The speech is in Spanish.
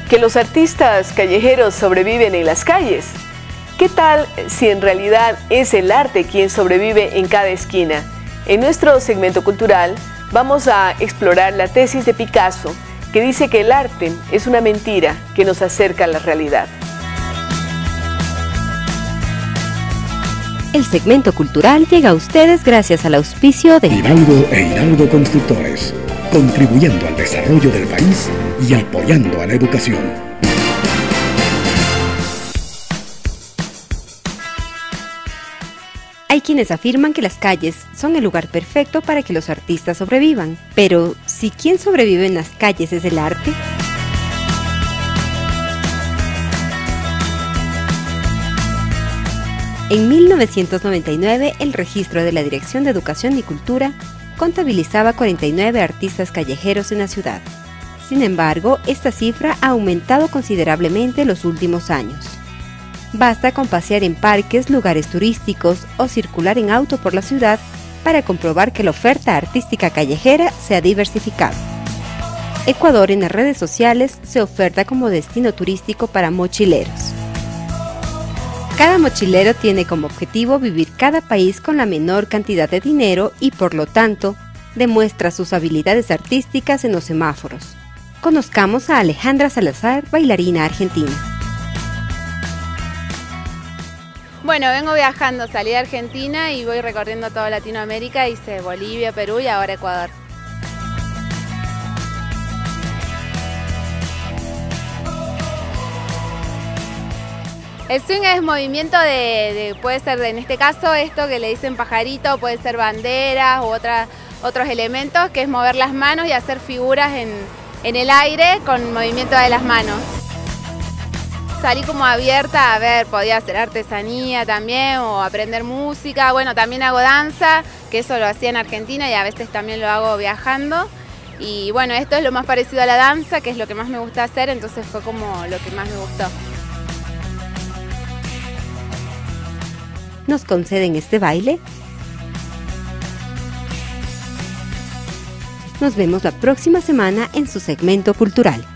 que los artistas callejeros sobreviven en las calles. ¿Qué tal si en realidad es el arte quien sobrevive en cada esquina? En nuestro segmento cultural vamos a explorar la tesis de Picasso, que dice que el arte es una mentira que nos acerca a la realidad. El segmento cultural llega a ustedes gracias al auspicio de Hiraldo e Hiraldo Constructores, contribuyendo al desarrollo del país y apoyando a la educación. Hay quienes afirman que las calles son el lugar perfecto para que los artistas sobrevivan. Pero, ¿si quien sobrevive en las calles es el arte? En 1999, el registro de la Dirección de Educación y Cultura contabilizaba 49 artistas callejeros en la ciudad. Sin embargo, esta cifra ha aumentado considerablemente en los últimos años. Basta con pasear en parques, lugares turísticos o circular en auto por la ciudad para comprobar que la oferta artística callejera se ha diversificado. Ecuador en las redes sociales se oferta como destino turístico para mochileros. Cada mochilero tiene como objetivo vivir cada país con la menor cantidad de dinero y, por lo tanto, demuestra sus habilidades artísticas en los semáforos. Conozcamos a Alejandra Salazar, bailarina argentina. Bueno, vengo viajando, salí de Argentina y voy recorriendo toda Latinoamérica, hice Bolivia, Perú y ahora Ecuador. El swing es movimiento puede ser en este caso esto que le dicen pajarito, puede ser banderas u otros elementos, que es mover las manos y hacer figuras en el aire con movimiento de las manos. Salí como abierta a ver, podía hacer artesanía también o aprender música. Bueno, también hago danza, que eso lo hacía en Argentina y a veces también lo hago viajando. Y bueno, esto es lo más parecido a la danza, que es lo que más me gusta hacer, entonces fue como lo que más me gustó. ¿Nos conceden este baile? Nos vemos la próxima semana en su segmento cultural.